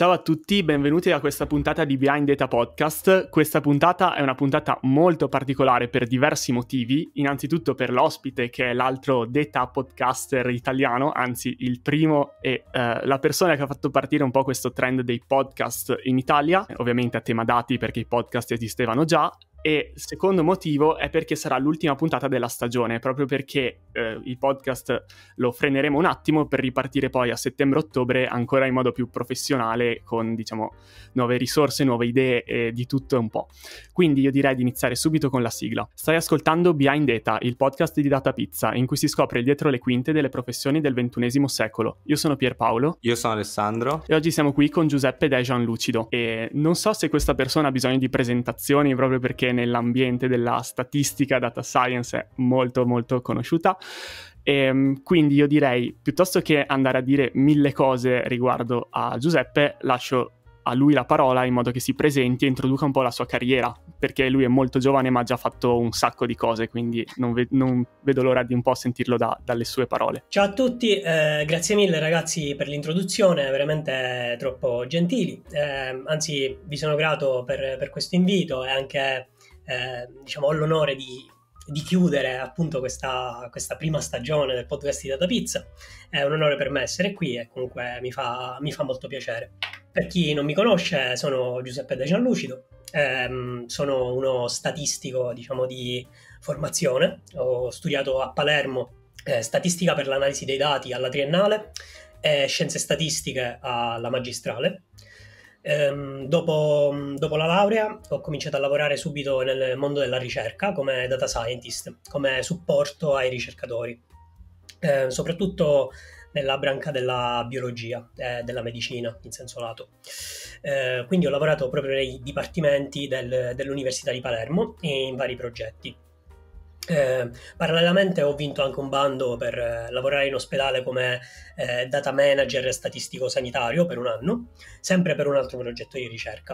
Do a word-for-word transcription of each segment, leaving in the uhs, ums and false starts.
Ciao a tutti, benvenuti a questa puntata di Behind Data Podcast. Questa puntata è una puntata molto particolare per diversi motivi. Innanzitutto per l'ospite, che è l'altro data podcaster italiano, anzi il primo e eh, la persona che ha fatto partire un po' questo trend dei podcast in Italia, ovviamente a tema dati perché i podcast esistevano già. E il secondo motivo è perché sarà l'ultima puntata della stagione, proprio perché eh, il podcast lo freneremo un attimo per ripartire poi a settembre-ottobre ancora in modo più professionale, con diciamo nuove risorse, nuove idee e di tutto e un po'. Quindi io direi di iniziare subito con la sigla. Stai ascoltando Behind Data, il podcast di Data Pizza, in cui si scopre il dietro le quinte delle professioni del ventunesimo secolo. Io sono Pierpaolo. Io sono Alessandro. E oggi siamo qui con Giuseppe Dejan Lucido. E non so se questa persona ha bisogno di presentazioni, proprio perché nell'ambiente della statistica, data science è molto molto conosciuta, e quindi io direi, piuttosto che andare a dire mille cose riguardo a Giuseppe, lascio a lui la parola in modo che si presenti e introduca un po' la sua carriera, perché lui è molto giovane ma ha già fatto un sacco di cose, quindi non, ve- non vedo l'ora di un po' sentirlo da- dalle sue parole. Ciao a tutti, eh, grazie mille ragazzi per l'introduzione, veramente troppo gentili, eh, anzi vi sono grato per, per questo invito e anche eh, diciamo ho l'onore di, di chiudere appunto questa, questa prima stagione del podcast di Data Pizza. È un onore per me essere qui e comunque mi fa, mi fa molto piacere. Per chi non mi conosce, sono Giuseppe Dejan Lucido, ehm, sono uno statistico diciamo di formazione, ho studiato a Palermo eh, statistica per l'analisi dei dati alla triennale e scienze statistiche alla magistrale. Ehm, dopo, dopo la laurea ho cominciato a lavorare subito nel mondo della ricerca come data scientist, come supporto ai ricercatori, eh, soprattutto nella branca della biologia e eh, della medicina in senso lato. Eh, quindi ho lavorato proprio nei dipartimenti del, dell'Università di Palermo in vari progetti. Eh, parallelamente ho vinto anche un bando per eh, lavorare in ospedale come eh, data manager statistico sanitario per un anno, sempre per un altro progetto di ricerca.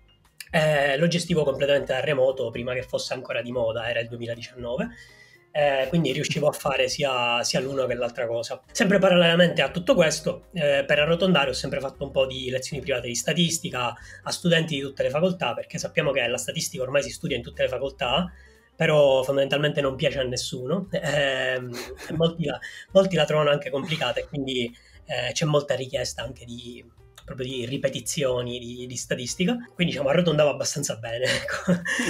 Eh, lo gestivo completamente da remoto prima che fosse ancora di moda, era il duemiladiciannove, eh, quindi riuscivo a fare sia, sia l'uno che l'altra cosa. Sempre parallelamente a tutto questo, eh, per arrotondare ho sempre fatto un po' di lezioni private di statistica a studenti di tutte le facoltà, perché sappiamo che la statistica ormai si studia in tutte le facoltà, però fondamentalmente non piace a nessuno, eh, molti, la, molti la trovano anche complicata e quindi eh, c'è molta richiesta anche di, proprio di ripetizioni di, di statistica, quindi diciamo arrotondavo abbastanza bene, ecco.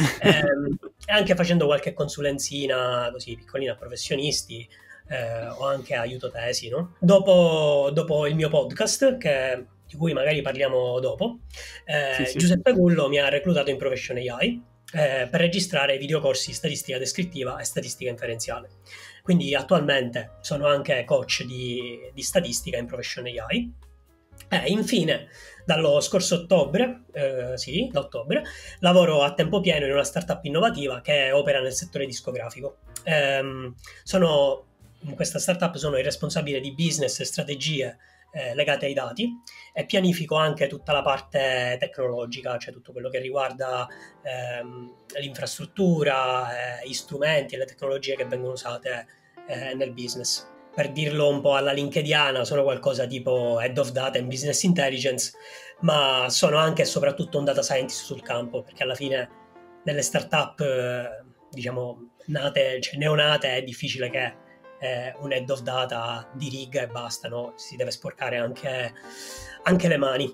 eh, anche facendo qualche consulenzina così piccolina a professionisti eh, o anche aiuto tesi, no? Dopo, dopo il mio podcast, che, di cui magari parliamo dopo, eh, sì, sì. Giuseppe Gullo mi ha reclutato in Profession A I Eh, per registrare videocorsi di statistica descrittiva e statistica inferenziale. Quindi attualmente sono anche coach di, di statistica in Profession A I. E infine, dallo scorso ottobre, eh, sì, da ottobre, lavoro a tempo pieno in una startup innovativa che opera nel settore discografico. Eh, sono, in questa startup sono il responsabile di business e strategie Eh, legate ai dati e pianifico anche tutta la parte tecnologica, cioè tutto quello che riguarda ehm, l'infrastruttura, eh, gli strumenti e le tecnologie che vengono usate eh, nel business. Per dirlo un po' alla linkediana, sono qualcosa tipo Head of Data and Business Intelligence, ma sono anche e soprattutto un data scientist sul campo, perché alla fine nelle startup eh, diciamo nate, cioè neonate, è difficile che un head of data di riga e basta, no? Si deve sporcare anche, anche le mani.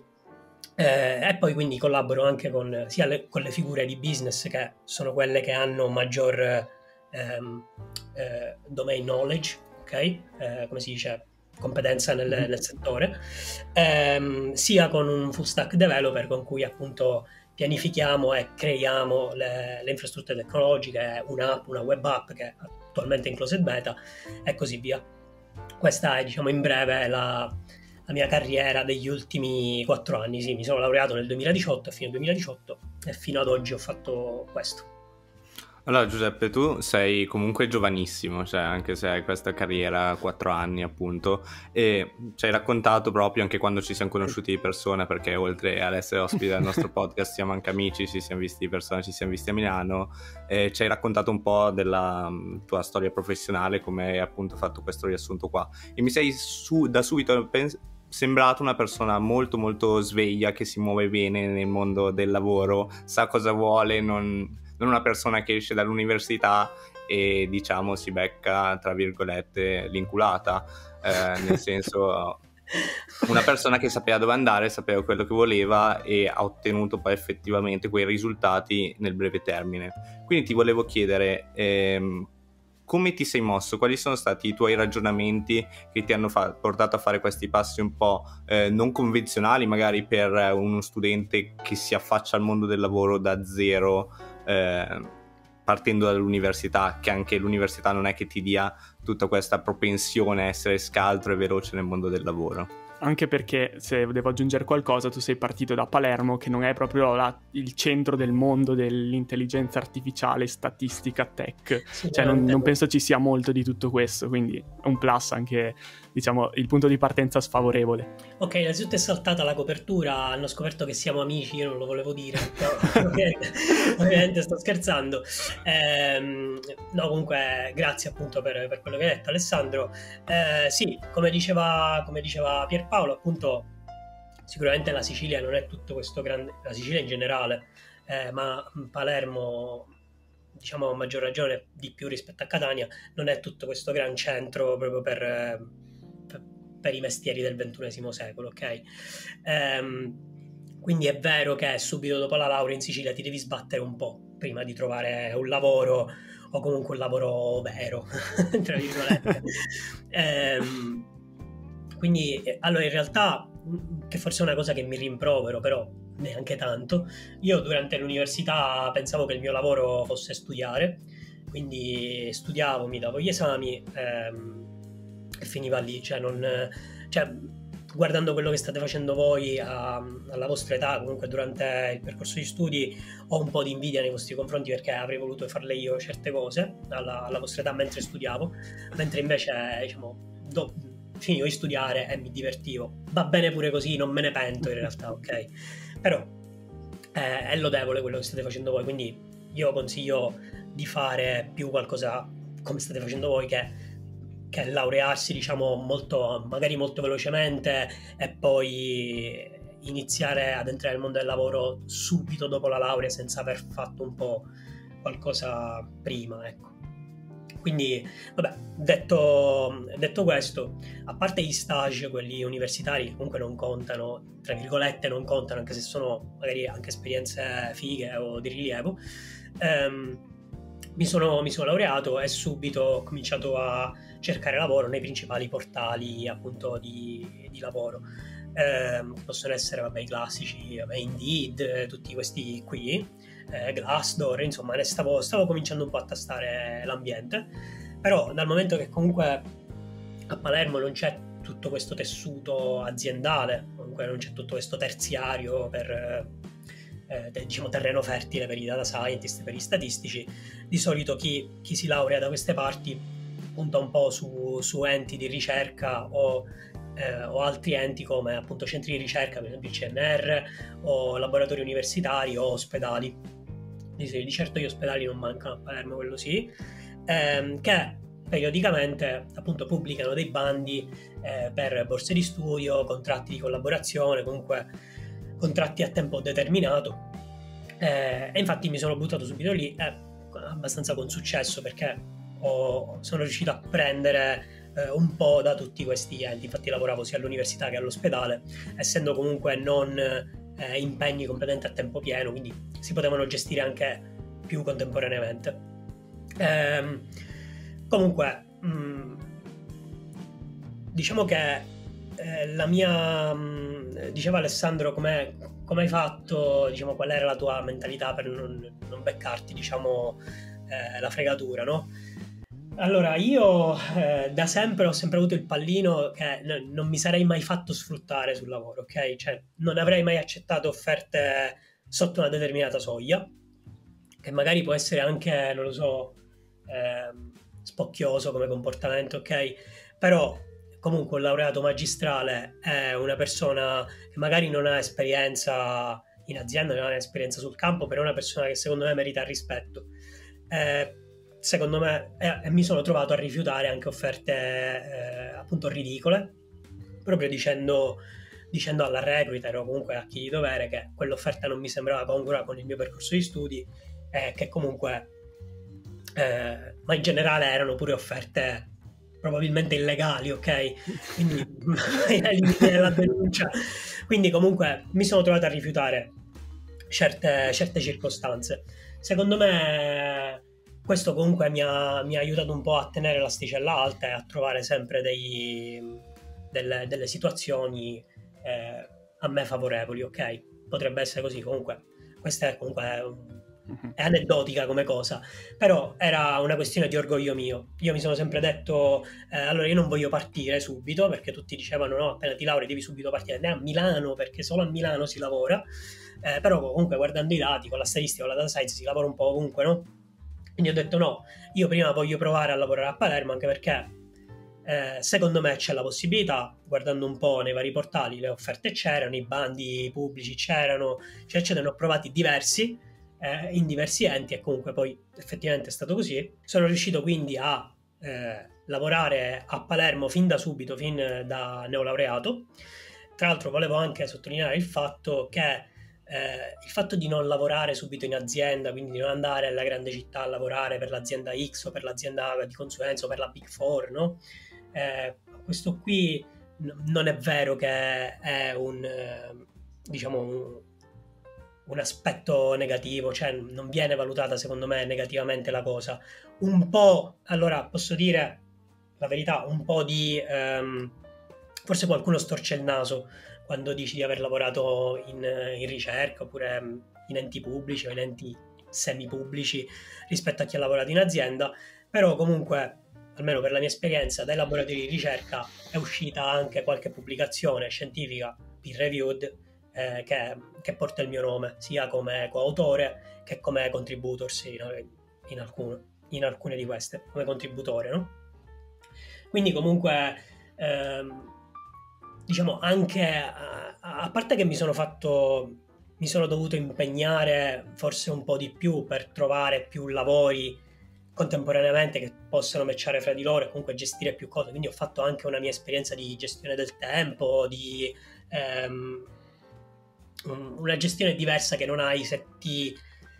Eh, e poi quindi collaboro anche con sia le, con le figure di business, che sono quelle che hanno maggior ehm, eh, domain knowledge, ok? Eh, come si dice? Competenza nel, mm-hmm. nel settore, ehm, sia con un full stack developer con cui appunto pianifichiamo e creiamo le, le infrastrutture tecnologiche, un'app, una web app che attualmente in closed beta e così via. Questa è, diciamo, in breve la, la mia carriera degli ultimi quattro anni. Sì, mi sono laureato nel duemiladiciotto, a fine duemiladiciotto, e fino ad oggi ho fatto questo. Allora Giuseppe, tu sei comunque giovanissimo, cioè anche se hai questa carriera a quattro anni appunto, e ci hai raccontato proprio anche quando ci siamo conosciuti di persona, perché oltre ad essere ospite del nostro podcast siamo anche amici, ci siamo visti di persona, ci siamo visti a Milano, e ci hai raccontato un po' della um, tua storia professionale, come hai appunto fatto questo riassunto qua, e mi sei su, da subito pens- sembrato una persona molto molto sveglia, che si muove bene nel mondo del lavoro, sa cosa vuole, non, non una persona che esce dall'università e diciamo si becca tra virgolette l'inculata, eh, nel senso una persona che sapeva dove andare, sapeva quello che voleva e ha ottenuto poi effettivamente quei risultati nel breve termine. Quindi ti volevo chiedere ehm, come ti sei mosso, quali sono stati i tuoi ragionamenti che ti hanno fa- portato a fare questi passi un po' eh, non convenzionali, magari per uno studente che si affaccia al mondo del lavoro da zero, eh, partendo dall'università, che anche l'università non è che ti dia tutta questa propensione a essere scaltro e veloce nel mondo del lavoro. Anche perché, se devo aggiungere qualcosa, tu sei partito da Palermo, che non è proprio la, il centro del mondo dell'intelligenza artificiale, statistica, tech. Sì, cioè non, non penso ci sia molto di tutto questo, quindi è un plus anche, diciamo, il punto di partenza sfavorevole. Ok, innanzitutto è saltata la copertura, hanno scoperto che siamo amici, io non lo volevo dire, no, ovviamente, ovviamente sto scherzando. Ehm, no, comunque grazie appunto per, per quello che hai detto, Alessandro. Eh, sì, come diceva, come diceva Pierpaolo, appunto, sicuramente la Sicilia non è tutto questo grande, la Sicilia in generale, eh, ma Palermo, diciamo a maggior ragione di più rispetto a Catania, non è tutto questo gran centro proprio per, per, per i mestieri del ventunesimo secolo, ok? Ehm, quindi è vero che subito dopo la laurea in Sicilia ti devi sbattere un po' prima di trovare un lavoro, o comunque un lavoro vero, tra virgolette. ehm, Quindi, allora, in realtà, che forse è una cosa che mi rimprovero, però neanche tanto, io durante l'università pensavo che il mio lavoro fosse studiare, quindi studiavo, mi davo gli esami ehm, e finiva lì, cioè, non, cioè guardando quello che state facendo voi a, alla vostra età, comunque durante il percorso di studi, ho un po' di invidia nei vostri confronti, perché avrei voluto farle io certe cose alla, alla vostra età mentre studiavo, mentre invece, diciamo, do, finivo di studiare e mi divertivo. Va bene pure così, non me ne pento in realtà, ok? Però eh, è lodevole quello che state facendo voi, quindi io consiglio di fare più qualcosa come state facendo voi, che, che laurearsi, diciamo, molto, magari molto velocemente e poi iniziare ad entrare nel mondo del lavoro subito dopo la laurea senza aver fatto un po' qualcosa prima, ecco. Quindi, vabbè, detto, detto questo, a parte gli stage, quelli universitari, comunque non contano, tra virgolette non contano, anche se sono magari anche esperienze fighe o di rilievo, ehm, mi, sono, mi sono laureato e subito ho cominciato a cercare lavoro nei principali portali appunto di, di lavoro. Eh, possono essere, vabbè, i classici, vabbè, Indeed, tutti questi qui, eh, Glassdoor, insomma, ne stavo, stavo cominciando un po' a tastare l'ambiente, però dal momento che comunque a Palermo non c'è tutto questo tessuto aziendale, comunque non c'è tutto questo terziario per, eh, diciamo, terreno fertile per i data scientist, per i statistici, di solito chi, chi si laurea da queste parti punta un po' su, su enti di ricerca o Eh, o altri enti come appunto centri di ricerca, per esempio il C N R, o laboratori universitari o ospedali. Di, di certo gli ospedali non mancano a Palermo, quello sì, ehm, che periodicamente appunto pubblicano dei bandi eh, per borse di studio, contratti di collaborazione, comunque contratti a tempo determinato, eh, e infatti mi sono buttato subito lì, eh, abbastanza con successo, perché ho, sono riuscito a prendere un po' da tutti questi enti. Infatti lavoravo sia all'università che all'ospedale, essendo comunque non eh, impegni completamente a tempo pieno, quindi si potevano gestire anche più contemporaneamente. Ehm, comunque mh, diciamo che eh, la mia mh, diceva Alessandro, come hai fatto, diciamo, qual era la tua mentalità per non, non beccarti, diciamo, eh, la fregatura, no? Allora, io eh, da sempre ho sempre avuto il pallino che n- non mi sarei mai fatto sfruttare sul lavoro, ok? Cioè, non avrei mai accettato offerte sotto una determinata soglia, che magari può essere anche, non lo so, eh, spocchioso come comportamento, ok? Però comunque un laureato magistrale è una persona che magari non ha esperienza in azienda, non ha esperienza sul campo, però è una persona che secondo me merita rispetto. Eh, secondo me, e eh, mi sono trovato a rifiutare anche offerte eh, appunto ridicole, proprio dicendo, dicendo alla recruiter o comunque a chi di dovere che quell'offerta non mi sembrava congrua con il mio percorso di studi e che comunque eh, ma in generale erano pure offerte probabilmente illegali, ok? Quindi ai limiti della denuncia. Quindi comunque mi sono trovato a rifiutare certe, certe circostanze. Secondo me questo comunque mi ha, mi ha aiutato un po' a tenere l'asticella alta e a trovare sempre dei, delle, delle situazioni eh, a me favorevoli, ok? Potrebbe essere così, comunque questa è comunque è aneddotica come cosa, però era una questione di orgoglio mio. Io mi sono sempre detto eh, allora io non voglio partire subito, perché tutti dicevano no, appena ti laurei devi subito partire, andare a Milano perché solo a Milano si lavora, eh, però comunque guardando i dati con la statistica, con la data science si lavora un po' ovunque, no? Quindi ho detto no, io prima voglio provare a lavorare a Palermo, anche perché eh, secondo me c'è la possibilità, guardando un po' nei vari portali le offerte c'erano, i bandi pubblici c'erano, cioè ce ne ho provati diversi Eh, in diversi enti e comunque poi effettivamente è stato così. Sono riuscito quindi a eh, lavorare a Palermo fin da subito, fin da neolaureato. Tra l'altro volevo anche sottolineare il fatto che eh, il fatto di non lavorare subito in azienda, quindi di non andare alla grande città a lavorare per l'azienda X o per l'azienda di consulenza o per la Big Four, no? Eh, questo qui n- non è vero che è un eh, diciamo un un aspetto negativo, cioè non viene valutata secondo me negativamente la cosa. Un po', allora posso dire la verità, un po' di ehm, forse qualcuno storce il naso quando dici di aver lavorato in, in ricerca oppure in enti pubblici o in enti semipubblici rispetto a chi ha lavorato in azienda, però comunque almeno per la mia esperienza dai laboratori di ricerca è uscita anche qualche pubblicazione scientifica peer reviewed Eh, che, che porta il mio nome sia come coautore che come contributors in, in, alcuno, in alcune di queste come contributore, no? Quindi comunque ehm, diciamo anche a, a parte che mi sono fatto mi sono dovuto impegnare forse un po' di più per trovare più lavori contemporaneamente che possano matchare fra di loro e comunque gestire più cose, quindi ho fatto anche una mia esperienza di gestione del tempo, di ehm, una gestione diversa che non hai se ti,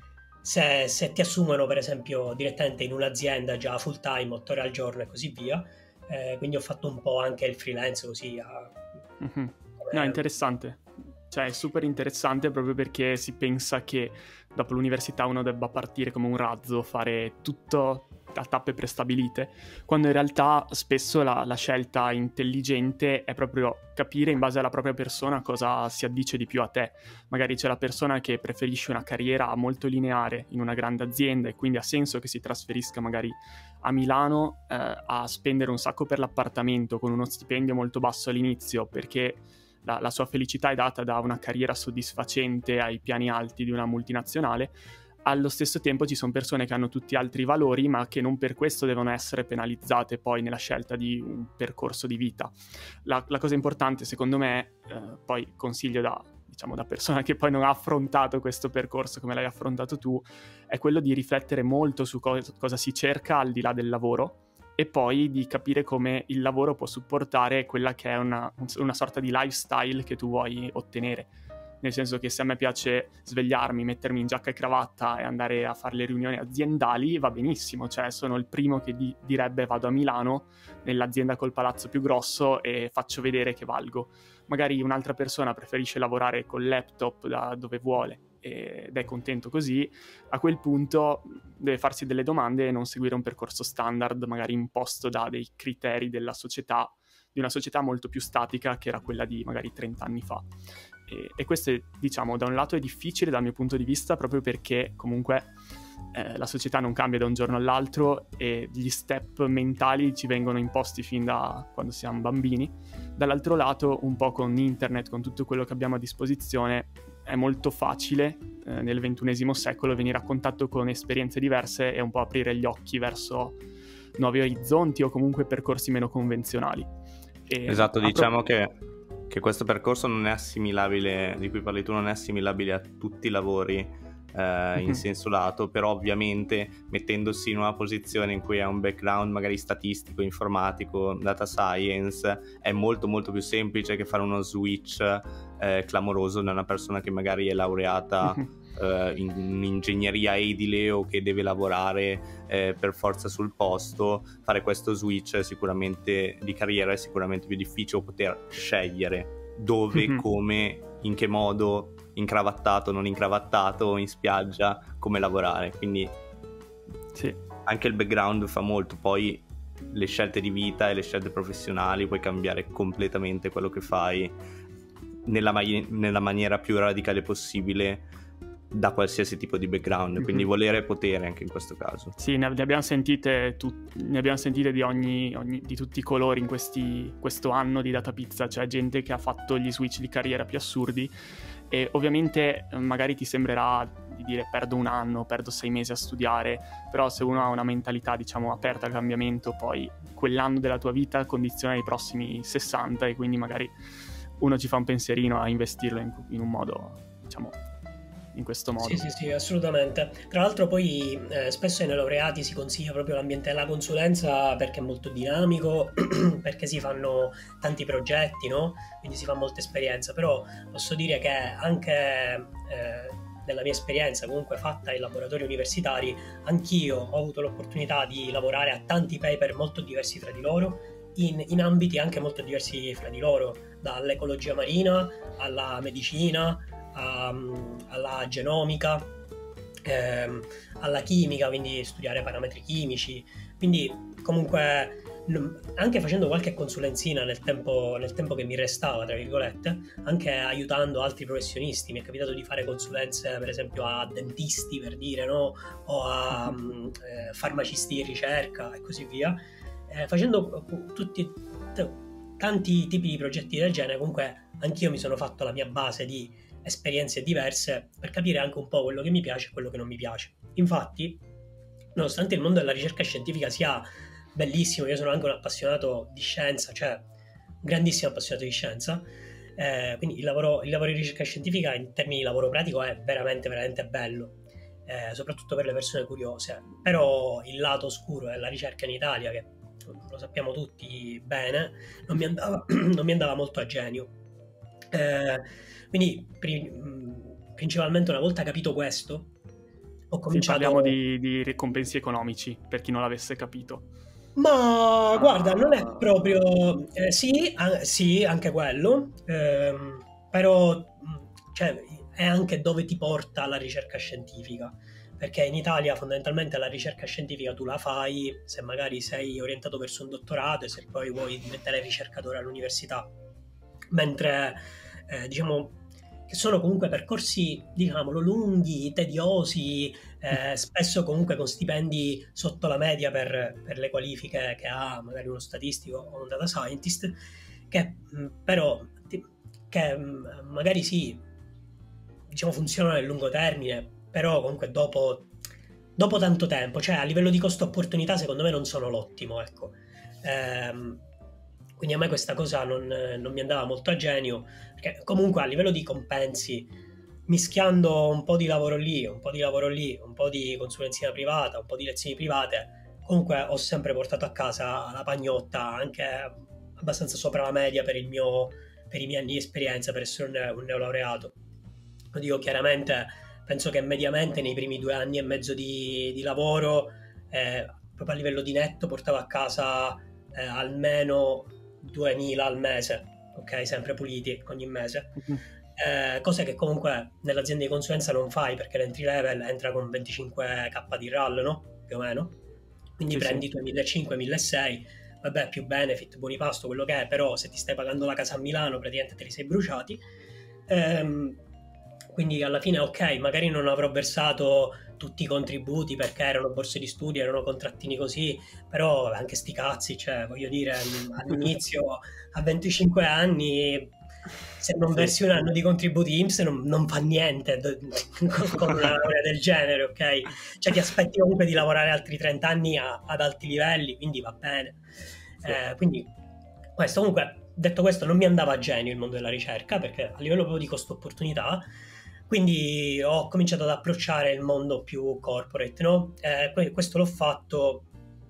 se, se ti assumono per esempio direttamente in un'azienda già full time, otto ore al giorno e così via, eh, quindi ho fatto un po' anche il freelance così a... mm-hmm. No, interessante, cioè è super interessante proprio perché si pensa che dopo l'università uno debba partire come un razzo, fare tutto a tappe prestabilite, quando in realtà spesso la, la scelta intelligente è proprio capire in base alla propria persona cosa si addice di più a te. Magari c'è la persona che preferisce una carriera molto lineare in una grande azienda e quindi ha senso che si trasferisca magari a Milano eh, a spendere un sacco per l'appartamento con uno stipendio molto basso all'inizio, perché la, la sua felicità è data da una carriera soddisfacente ai piani alti di una multinazionale. Allo stesso tempo ci sono persone che hanno tutti altri valori ma che non per questo devono essere penalizzate poi nella scelta di un percorso di vita. La, la cosa importante secondo me, eh, poi consiglio da, diciamo, da persona che poi non ha affrontato questo percorso come l'hai affrontato tu, è quello di riflettere molto su co- cosa si cerca al di là del lavoro e poi di capire come il lavoro può supportare quella che è una, una sorta di lifestyle che tu vuoi ottenere. Nel senso che se a me piace svegliarmi, mettermi in giacca e cravatta e andare a fare le riunioni aziendali, va benissimo, cioè sono il primo che di- direbbe vado a Milano, nell'azienda col palazzo più grosso e faccio vedere che valgo. Magari un'altra persona preferisce lavorare col laptop da dove vuole ed è contento così, a quel punto deve farsi delle domande e non seguire un percorso standard, magari imposto da dei criteri della società, di una società molto più statica che era quella di magari trenta anni fa. E, e questo, diciamo, da un lato è difficile dal mio punto di vista proprio perché comunque eh, la società non cambia da un giorno all'altro e gli step mentali ci vengono imposti fin da quando siamo bambini. Dall'altro lato, un po' con internet, con tutto quello che abbiamo a disposizione, è molto facile eh, nel ventunesimo secolo venire a contatto con esperienze diverse e un po' aprire gli occhi verso nuovi orizzonti o comunque percorsi meno convenzionali. E esatto, pro- diciamo che, che questo percorso non è assimilabile, di cui parli tu, non è assimilabile a tutti i lavori eh, in senso lato, però ovviamente mettendosi in una posizione in cui ha un background magari statistico, informatico, data science, è molto molto più semplice che fare uno switch eh, clamoroso da una persona che magari è laureata Uh, in, in ingegneria edile o che deve lavorare eh, per forza sul posto. Fare questo switch è sicuramente di carriera, è sicuramente più difficile poter scegliere dove, mm-hmm. come, in che modo, incravattato, non incravattato, in spiaggia, come lavorare. Quindi sì, anche il background fa molto. Poi le scelte di vita e le scelte professionali, puoi cambiare completamente quello che fai nella, ma- nella maniera più radicale possibile da qualsiasi tipo di background, mm-hmm. quindi volere e potere anche in questo caso. Sì, ne abbiamo sentite, tut- ne abbiamo sentite di ogni, ogni di tutti i colori in questi, questo anno di Data Pizza, cioè gente che ha fatto gli switch di carriera più assurdi, e ovviamente magari ti sembrerà di dire perdo un anno, perdo sei mesi a studiare, però se uno ha una mentalità diciamo aperta al cambiamento, poi quell'anno della tua vita condiziona i prossimi sessanta, e quindi magari uno ci fa un pensierino a investirlo in, in un modo, diciamo, in questo modo. Sì, sì, sì, assolutamente. Tra l'altro poi eh, spesso ai neolaureati si consiglia proprio l'ambiente della consulenza perché è molto dinamico, perché si fanno tanti progetti, no? Quindi si fa molta esperienza, però posso dire che anche eh, nella mia esperienza comunque fatta in laboratori universitari, anch'io ho avuto l'opportunità di lavorare a tanti paper molto diversi tra di loro, in, in ambiti anche molto diversi fra di loro, dall'ecologia marina alla medicina, A, alla genomica, ehm, alla chimica, quindi studiare parametri chimici. Quindi comunque anche facendo qualche consulenzina nel tempo, nel tempo che mi restava, tra virgolette, anche aiutando altri professionisti. Mi è capitato di fare consulenze per esempio a dentisti, per dire, no? O a eh, farmacisti in ricerca e così via, eh, facendo tutti t- tanti tipi di progetti del genere. Comunque anch'io mi sono fatto la mia base di esperienze diverse per capire anche un po' quello che mi piace e quello che non mi piace. Infatti, nonostante il mondo della ricerca scientifica sia bellissimo, io sono anche un appassionato di scienza, cioè un grandissimo appassionato di scienza, eh, quindi il lavoro, il lavoro di ricerca scientifica in termini di lavoro pratico è veramente veramente bello, eh, soprattutto per le persone curiose. Però il lato oscuro della ricerca in Italia, che lo sappiamo tutti bene, non mi andava, non mi andava molto a genio. Eh, Quindi pri- principalmente una volta capito questo ho cominciato... Sì, parliamo di, di ricompensi economici, per chi non l'avesse capito. Ma guarda, non è proprio... Eh, sì, a- sì, anche quello, ehm, però cioè, è anche dove ti porta la ricerca scientifica, perché in Italia fondamentalmente la ricerca scientifica tu la fai se magari sei orientato verso un dottorato e se poi vuoi diventare ricercatore all'università, mentre eh, diciamo... che sono comunque percorsi, diciamolo, lunghi, tediosi, eh, spesso comunque con stipendi sotto la media per, per le qualifiche che ha magari uno statistico o un data scientist, che mh, però che mh, magari sì, diciamo funzionano nel lungo termine, però comunque dopo, dopo tanto tempo, cioè a livello di costo-opportunità secondo me non sono l'ottimo, ecco. Ehm, Quindi a me questa cosa non, non mi andava molto a genio, perché comunque a livello di compensi, mischiando un po' di lavoro lì, un po' di lavoro lì, un po' di consulenzia privata, un po' di lezioni private, comunque ho sempre portato a casa la pagnotta, anche abbastanza sopra la media per, il mio, per i miei anni di esperienza, per essere un, un neolaureato. Lo dico chiaramente, penso che mediamente nei primi due anni e mezzo di, di lavoro, eh, proprio a livello di netto, portavo a casa eh, almeno duemila al mese, ok, sempre puliti ogni mese, uh-huh. eh, cosa che comunque nell'azienda di consulenza non fai, perché l'entry level entra con venticinque k di R A L, no? Più o meno, quindi sì, prendi i tuoi millecinquecento milleseicento, vabbè, più benefit, buoni pasto, quello che è, però se ti stai pagando la casa a Milano praticamente te li sei bruciati. Ehm, quindi alla fine ok, magari non avrò versato tutti i contributi perché erano borse di studio, erano contrattini così, però anche sti cazzi, cioè voglio dire, all'inizio a venticinque anni se non versi un anno di contributi I N P S non, non fa niente con una laurea del genere, ok? Cioè ti aspetti comunque di lavorare altri trenta anni a, ad alti livelli, quindi va bene. Sì. Eh, quindi questo, comunque, detto questo, non mi andava a genio il mondo della ricerca, perché a livello proprio di costo-opportunità, Quindi ho cominciato ad approcciare il mondo più corporate, no? Eh, questo l'ho fatto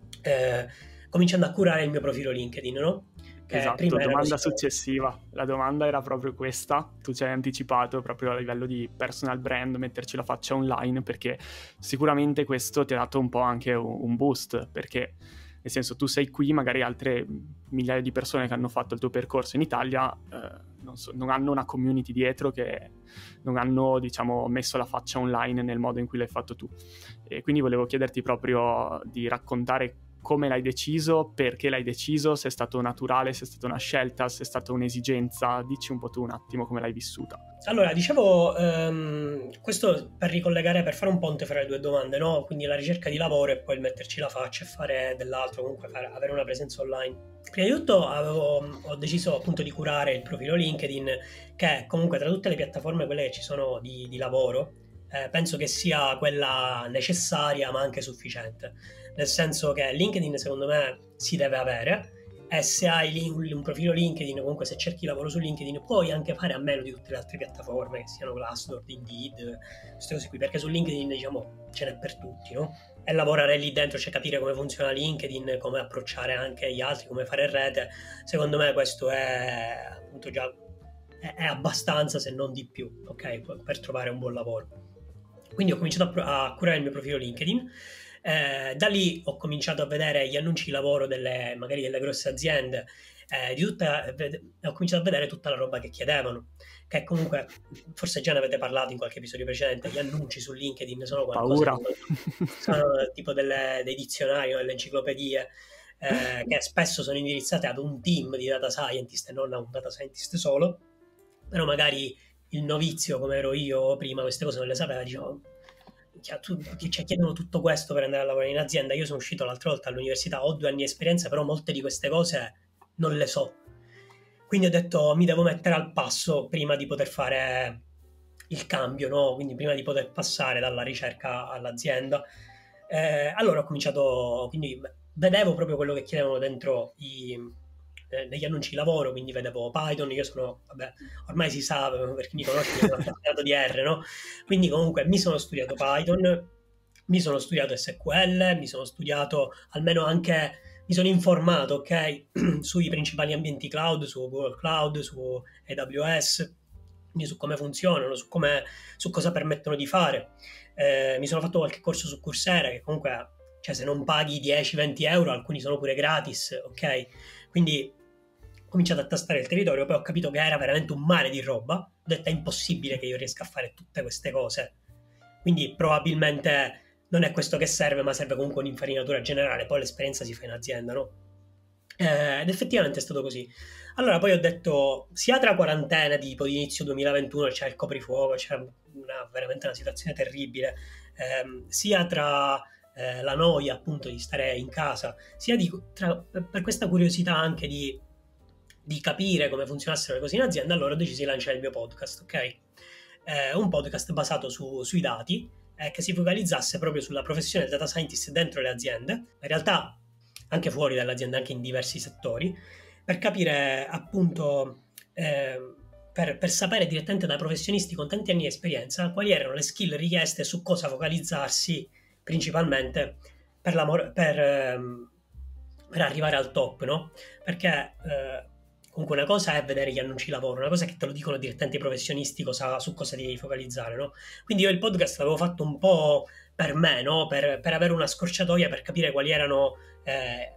eh, cominciando a curare il mio profilo LinkedIn, no? Che esatto, domanda successiva. La domanda era proprio questa. Tu ci hai anticipato proprio a livello di personal brand, metterci la faccia online, perché sicuramente questo ti ha dato un po' anche un boost, perché nel senso tu sei qui, magari altre migliaia di persone che hanno fatto il tuo percorso in Italia eh, non, so, non hanno una community dietro, che non hanno, diciamo, messo la faccia online nel modo in cui l'hai fatto tu. E quindi volevo chiederti proprio di raccontare come l'hai deciso, perché l'hai deciso, se è stato naturale, se è stata una scelta, se è stata un'esigenza. Dici un po' tu un attimo come l'hai vissuta. Allora, dicevo, um, questo per ricollegare, per fare un ponte fra le due domande, no? Quindi la ricerca di lavoro e poi il metterci la faccia e fare dell'altro, comunque fare, avere una presenza online. Prima di tutto avevo, ho deciso appunto di curare il profilo LinkedIn, che comunque tra tutte le piattaforme quelle che ci sono di, di lavoro, eh, penso che sia quella necessaria ma anche sufficiente. Nel senso che LinkedIn secondo me si deve avere, e se hai un profilo LinkedIn, comunque se cerchi lavoro su LinkedIn, puoi anche fare a meno di tutte le altre piattaforme, che siano Glassdoor, Indeed, queste cose qui, perché su LinkedIn, diciamo, ce n'è per tutti, no? E lavorare lì dentro, cioè capire come funziona LinkedIn, come approcciare anche gli altri, come fare rete, secondo me questo è appunto già è, è abbastanza, se non di più, ok, per trovare un buon lavoro. Quindi ho cominciato a, a curare il mio profilo LinkedIn. Eh, da lì ho cominciato a vedere gli annunci di lavoro delle, magari delle grosse aziende, eh, di tutta, ved- ho cominciato a vedere tutta la roba che chiedevano, che comunque forse già ne avete parlato in qualche episodio precedente. Gli annunci su LinkedIn sono qualcosa Paura. Di, sono tipo delle, dei dizionari o delle enciclopedie, eh, che spesso sono indirizzate ad un team di data scientist e non a un data scientist solo, però magari il novizio come ero io prima queste cose non le sapeva, dicevo, cioè, chiedono tutto questo per andare a lavorare in azienda. Io sono uscito l'altra volta all'università, ho due anni di esperienza, però molte di queste cose non le so, quindi ho detto mi devo mettere al passo prima di poter fare il cambio, no? Quindi prima di poter passare dalla ricerca all'azienda. Eh, allora ho cominciato, quindi vedevo proprio quello che chiedevano dentro i negli annunci di lavoro, quindi vedevo Python. Io sono, vabbè, ormai si sa, per chi mi conosce, sono appassionato di R, no? Quindi comunque mi sono studiato Python, mi sono studiato S Q L, mi sono studiato almeno anche, mi sono informato, ok, sui principali ambienti cloud, su Google Cloud, su A W S, quindi su come funzionano, su, come, su cosa permettono di fare. Eh, mi sono fatto qualche corso su Coursera, che comunque, cioè, se non paghi dieci venti euro, alcuni sono pure gratis, ok? Quindi ho cominciato a tastare il territorio, poi ho capito che era veramente un mare di roba. Ho detto è impossibile che io riesca a fare tutte queste cose, quindi probabilmente non è questo che serve, ma serve comunque un'infarinatura generale, poi l'esperienza si fa in azienda, no? Eh, ed effettivamente è stato così. Allora poi ho detto, sia tra quarantena tipo di inizio duemilaventuno, c'era il coprifuoco, c'era una, veramente una situazione terribile, ehm, sia tra eh, la noia appunto di stare in casa, sia di, tra, per questa curiosità anche di di capire come funzionassero le cose in azienda, allora ho deciso di lanciare il mio podcast, ok? Eh, un podcast basato su, sui dati, eh, che si focalizzasse proprio sulla professione del data scientist dentro le aziende, in realtà anche fuori dalle aziende, anche in diversi settori, per capire appunto, eh, per, per sapere direttamente da professionisti con tanti anni di esperienza quali erano le skill richieste, su cosa focalizzarsi principalmente per, la, per, ehm, per arrivare al top, no? Perché eh, comunque una cosa è vedere gli annunci di lavoro, una cosa è che te lo dicono direttamente i professionisti cosa, su cosa ti devi focalizzare, no? Quindi io il podcast l'avevo fatto un po' per me, no? Per, per avere una scorciatoia, per capire quali erano, eh,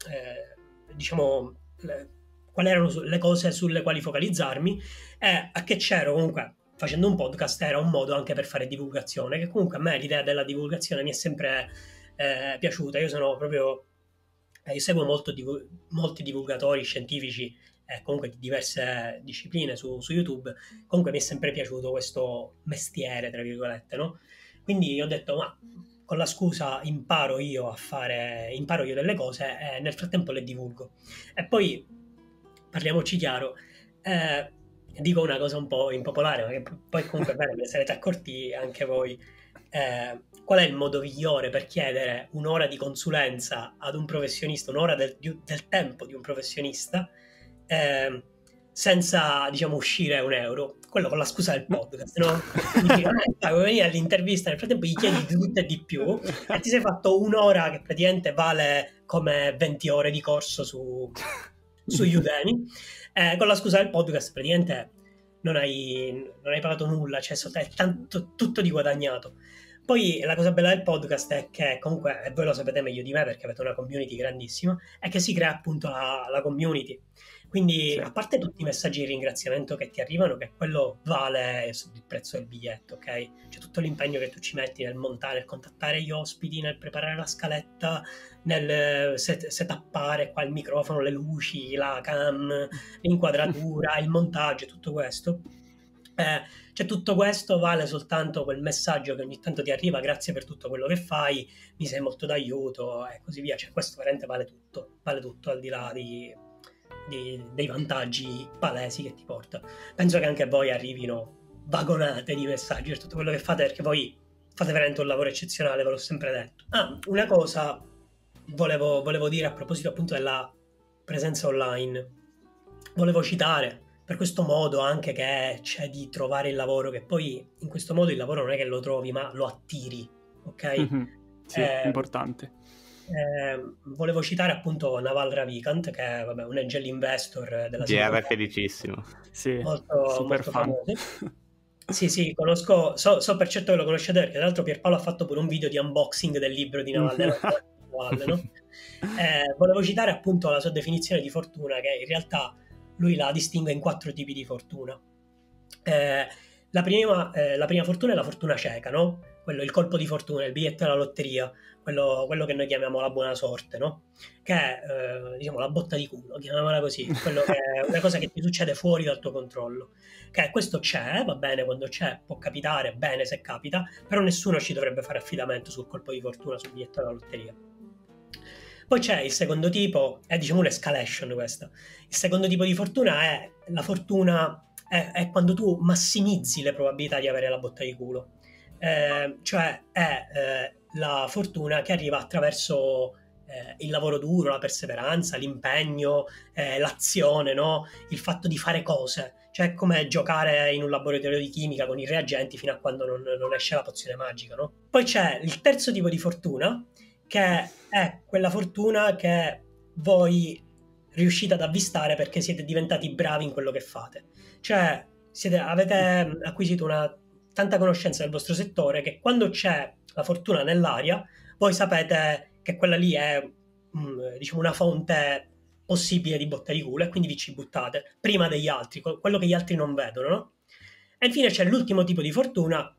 eh, diciamo, le, quali erano le cose sulle quali focalizzarmi, e a che c'ero comunque facendo un podcast era un modo anche per fare divulgazione, che comunque a me l'idea della divulgazione mi è sempre eh, piaciuta. Io sono proprio, eh, io seguo molto div- molti divulgatori scientifici, Eh, comunque di diverse discipline su, su YouTube. Comunque mi è sempre piaciuto questo mestiere, tra virgolette, no? Quindi ho detto, ma con la scusa imparo io a fare, imparo io delle cose e nel frattempo le divulgo. E poi, parliamoci chiaro, eh, dico una cosa un po' impopolare, ma che poi comunque bene, ve ne sarete accorti anche voi. Eh, qual è il modo migliore per chiedere un'ora di consulenza ad un professionista, un'ora del, del tempo di un professionista, Eh, senza, diciamo, uscire un euro, quello con la scusa del podcast, no? Dici, ah, vuoi venire all'intervista, nel frattempo gli chiedi di tutto e di più e ti sei fatto un'ora che praticamente vale come venti ore di corso su, su Udemy, eh, con la scusa del podcast praticamente non hai, non hai pagato nulla, cioè è tanto, tutto di guadagnato. Poi la cosa bella del podcast è che comunque, e voi lo sapete meglio di me perché avete una community grandissima, è che si crea appunto la, la community. Quindi, sì, a parte tutti i messaggi di ringraziamento che ti arrivano, che quello vale il prezzo del biglietto, ok? C'è tutto l'impegno che tu ci metti nel montare, nel contattare gli ospiti, nel preparare la scaletta, nel set, setappare qua il microfono, le luci, la cam, l'inquadratura, il montaggio, tutto questo. Eh, cioè tutto questo vale soltanto quel messaggio che ogni tanto ti arriva: grazie per tutto quello che fai, mi sei molto d'aiuto e così via. Cioè questo veramente vale tutto, vale tutto al di là di, di, dei vantaggi palesi che ti porta. Penso che anche a voi arrivino vagonate di messaggi per tutto quello che fate, perché voi fate veramente un lavoro eccezionale, ve l'ho sempre detto. Ah, una cosa volevo, volevo dire a proposito appunto della presenza online. Volevo citare per questo modo anche che c'è di trovare il lavoro, che poi in questo modo il lavoro non è che lo trovi ma lo attiri, ok? Mm-hmm. Sì, eh, importante. Eh, volevo citare appunto Naval Ravikant, che è vabbè, un angel investor della G R felicissimo, sì, molto, super molto fan. famoso. Sì, sì, conosco, so, so per certo che lo conoscete, perché tra l'altro Pierpaolo ha fatto pure un video di unboxing del libro di Naval, Naval no? eh, volevo citare appunto la sua definizione di fortuna, che in realtà lui la distingue in quattro tipi di fortuna. Eh, la, prima, eh, la prima fortuna è la fortuna cieca, no? Quello, il colpo di fortuna, il biglietto della lotteria, quello, quello che noi chiamiamo la buona sorte, no? Che è, eh, diciamo, la botta di culo, chiamiamola così, quello che è una cosa che ti succede fuori dal tuo controllo. Che questo c'è, va bene quando c'è, può capitare, bene se capita, però nessuno ci dovrebbe fare affidamento sul colpo di fortuna, sul biglietto della lotteria. Poi c'è il secondo tipo, è diciamo un'escalation questa. Il secondo tipo di fortuna è la fortuna, è, è quando tu massimizzi le probabilità di avere la botta di culo. Eh, cioè è eh, la fortuna che arriva attraverso eh, il lavoro duro, la perseveranza, l'impegno, eh, l'azione, no? Il fatto di fare cose. Cioè è come giocare in un laboratorio di chimica con i reagenti fino a quando non, non esce la pozione magica, no? Poi c'è il terzo tipo di fortuna, che è quella fortuna che voi riuscite ad avvistare perché siete diventati bravi in quello che fate. Cioè siete, avete acquisito una tanta conoscenza del vostro settore che quando c'è la fortuna nell'aria, voi sapete che quella lì è mh, diciamo una fonte possibile di botta di culo, e quindi vi ci buttate prima degli altri, quello che gli altri non vedono, no? E infine c'è l'ultimo tipo di fortuna,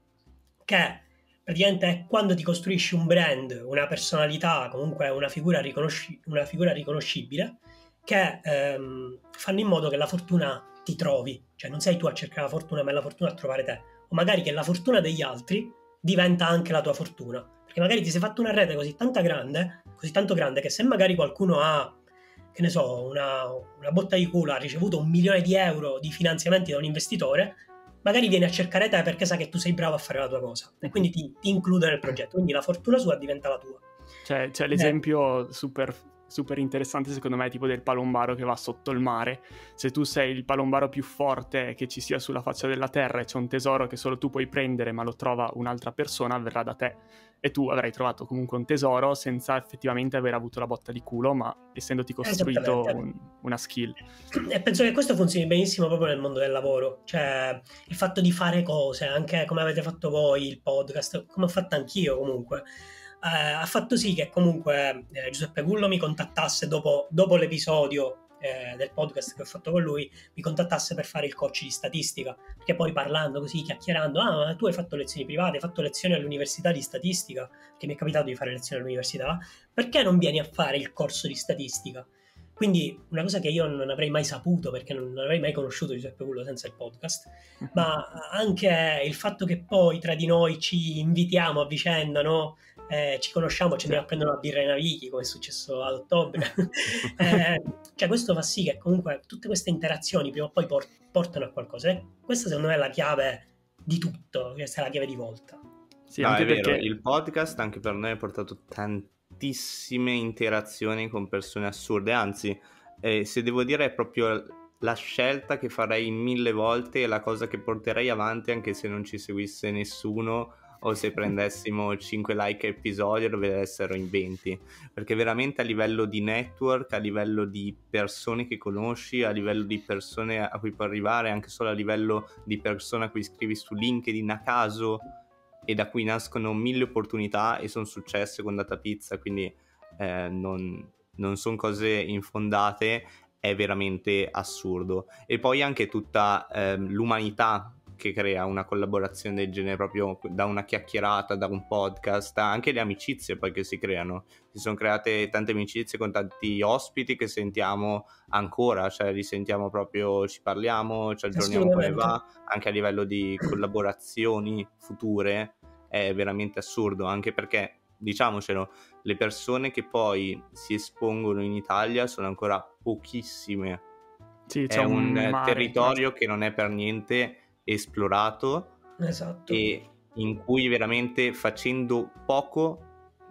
che praticamente è quando ti costruisci un brand, una personalità, comunque una figura, riconosci- una figura riconoscibile, che ehm, fanno in modo che la fortuna ti trovi. Cioè non sei tu a cercare la fortuna, ma è la fortuna a trovare te. O magari che la fortuna degli altri diventa anche la tua fortuna. Perché magari ti sei fatto una rete così tanta grande, così tanto grande, che se magari qualcuno ha, che ne so, una, una botta di culo, ha ricevuto un milione di euro di finanziamenti da un investitore, magari viene a cercare te perché sa che tu sei bravo a fare la tua cosa e quindi ti, ti include nel progetto, quindi la fortuna sua diventa la tua. Cioè, c'è l'esempio eh. super, super interessante secondo me, tipo del palombaro che va sotto il mare. Se tu sei il palombaro più forte che ci sia sulla faccia della terra e c'è un tesoro che solo tu puoi prendere ma lo trova un'altra persona, verrà da te e tu avrai trovato comunque un tesoro senza effettivamente aver avuto la botta di culo, ma essendoti costruito un, una skill. E penso che questo funzioni benissimo proprio nel mondo del lavoro, cioè il fatto di fare cose, anche come avete fatto voi, il podcast, come ho fatto anch'io comunque, eh, ha fatto sì che comunque eh, Giuseppe Gullo mi contattasse dopo, dopo l'episodio eh, del podcast che ho fatto con lui, mi contattasse per fare il coach di statistica, perché poi parlando così, chiacchierando, ah ma tu hai fatto lezioni private, hai fatto lezioni all'università di statistica, che mi è capitato di fare lezioni all'università, perché non vieni a fare il corso di statistica? Quindi una cosa che io non avrei mai saputo, perché non avrei mai conosciuto Giuseppe Gullo senza il podcast, ma anche il fatto che poi tra di noi ci invitiamo a vicenda, no? Eh, ci conosciamo, ci andiamo a prendere una birra ai Navichi, come è successo ad ottobre. eh, cioè questo fa sì che comunque tutte queste interazioni prima o poi port- portano a qualcosa. E questa secondo me è la chiave di tutto, questa è la chiave di volta. Sì, no, anche è perché vero, il podcast anche per noi ha portato tantissime interazioni con persone assurde, anzi, eh, se devo dire è proprio la scelta che farei mille volte e la cosa che porterei avanti anche se non ci seguisse nessuno o se prendessimo cinque like a episodio e dovessero in venti, perché veramente a livello di network, a livello di persone che conosci, a livello di persone a cui puoi arrivare, anche solo a livello di persone a cui scrivi su LinkedIn a caso e da cui nascono mille opportunità e sono successe con Data Pizza, quindi eh, non, non sono cose infondate, è veramente assurdo. E poi anche tutta eh, l'umanità che crea una collaborazione del genere, proprio da una chiacchierata, da un podcast, anche le amicizie poi che si creano. Si sono create tante amicizie con tanti ospiti che sentiamo ancora, cioè li sentiamo proprio, ci parliamo, ci aggiorniamo come va, anche a livello di collaborazioni future è veramente assurdo, anche perché, diciamocelo, le persone che poi si espongono in Italia sono ancora pochissime. Sì, è un, un territorio che non è per niente esplorato, esatto, e in cui veramente facendo poco,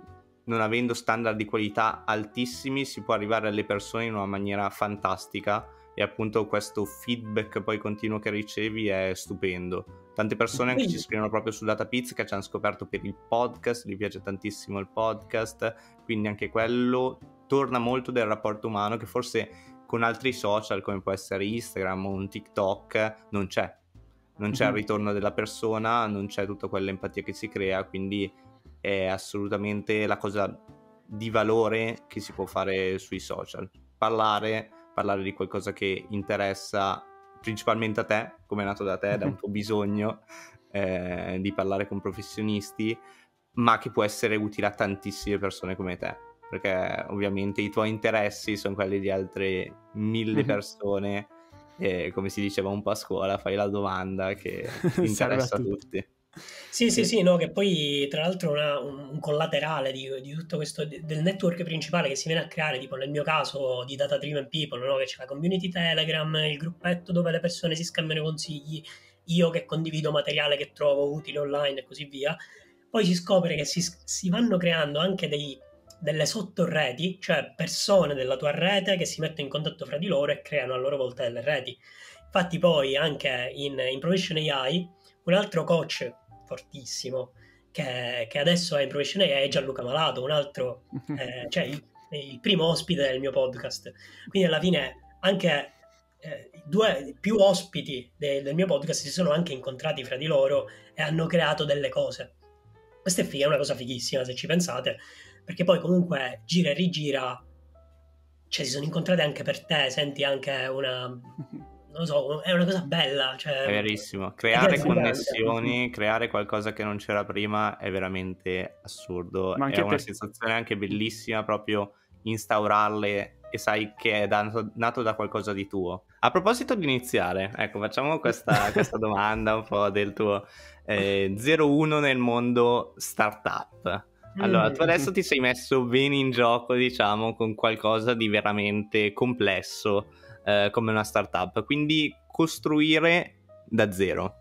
non avendo standard di qualità altissimi, si può arrivare alle persone in una maniera fantastica, e appunto questo feedback poi continuo che ricevi è stupendo. Tante persone anche ci scrivono proprio su Data Pizza che ci hanno scoperto per il podcast, gli piace tantissimo il podcast, quindi anche quello torna molto del rapporto umano che forse con altri social come può essere Instagram o un TikTok non c'è. Non c'è il ritorno della persona, non c'è tutta quell'empatia che si crea, quindi è assolutamente la cosa di valore che si può fare sui social. Parlare, parlare di qualcosa che interessa principalmente a te, come è nato da te, da un tuo bisogno eh, di parlare con professionisti, ma che può essere utile a tantissime persone come te, perché ovviamente i tuoi interessi sono quelli di altre mille persone. E come si diceva un po' a scuola, fai la domanda che interessa a tutti. Sì, sì, sì, no, che poi tra l'altro una, un, un collaterale di, di tutto questo, del network principale che si viene a creare, tipo nel mio caso di Data Driven People, no? Che c'è la community Telegram, il gruppetto dove le persone si scambiano consigli, io che condivido materiale che trovo utile online e così via. Poi si scopre che si, si vanno creando anche dei, delle sottoreti, cioè persone della tua rete che si mettono in contatto fra di loro e creano a loro volta delle reti. Infatti poi anche in Improvisation A I un altro coach fortissimo che, che adesso è in Improvisation A I è Gianluca Malato, un altro eh, cioè il, il primo ospite del mio podcast, quindi alla fine anche eh, due più ospiti de, del mio podcast si sono anche incontrati fra di loro e hanno creato delle cose. Questa è figa, è una cosa fighissima se ci pensate, perché poi comunque gira e rigira, cioè si sono incontrate anche per te, senti anche una, non lo so, è una cosa bella, cioè, è verissimo, creare connessioni, creare qualcosa che non c'era prima è veramente assurdo, è una per... sensazione anche bellissima proprio instaurarle e sai che è dato, nato da qualcosa di tuo. A proposito di iniziare, ecco, facciamo questa, questa domanda un po' del tuo eh, zero uno nel mondo startup. Allora, tu adesso ti sei messo bene in gioco, diciamo, con qualcosa di veramente complesso eh, come una startup, quindi costruire da zero.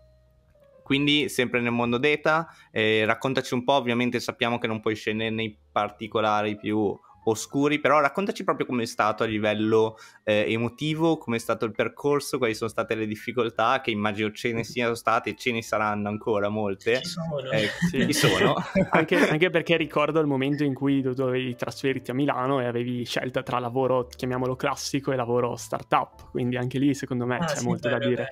Quindi sempre nel mondo data, eh, raccontaci un po', ovviamente sappiamo che non puoi scendere nei particolari più oscuri, però raccontaci proprio come è stato a livello eh, emotivo, come è stato il percorso, quali sono state le difficoltà, che immagino ce ne siano state e ce ne saranno ancora molte. Ci sono. Eh, sì. Ci sono. anche, anche perché ricordo il momento in cui dovevi trasferirti a Milano e avevi scelta tra lavoro, chiamiamolo classico, e lavoro startup, quindi anche lì secondo me ah, c'è sì, molto bene, da dire.